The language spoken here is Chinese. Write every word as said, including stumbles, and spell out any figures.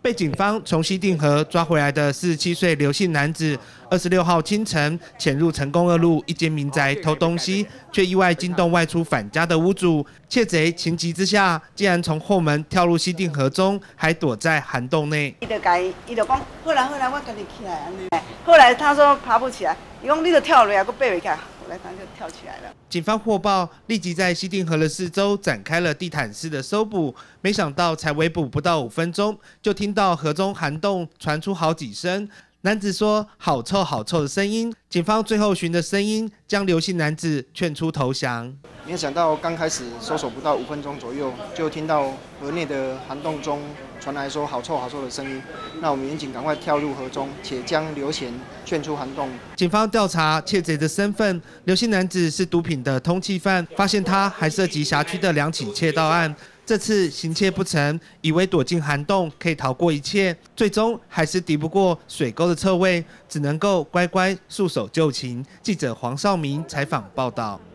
被警方从西定河抓回来的四十七岁刘姓男子，二十六号清晨潜入成功二路一间民宅偷东西，却意外惊动外出返家的屋主。窃贼情急之下，竟然从后门跳入西定河中，还躲在涵洞内。 伊就讲，伊就讲，后来后来我跟你起来安尼。后来他说爬不起来，伊讲你就跳落来，我爬不起来。 后来他就跳起来了。 警方获报，立即在西定河的四周展开了地毯式的搜捕。没想到才围捕不到五分钟，就听到河中涵洞传出好几声男子说“好臭好臭”的声音。警方最后循着声音，将刘姓男子劝出投降。 没想到刚开始搜索不到五分钟左右，就听到河内的涵洞中传来说“好臭好臭”的声音。那我们民警赶快跳入河中，且将刘贤劝出涵洞。警方调查窃贼的身份，刘姓男子是毒品的通缉犯，发现他还涉及辖区的两起窃盗案。 这次行窃不成，以为躲进涵洞可以逃过一切，最终还是敌不过水沟的臭味，只能够乖乖束手就擒。记者黄少明采访报道。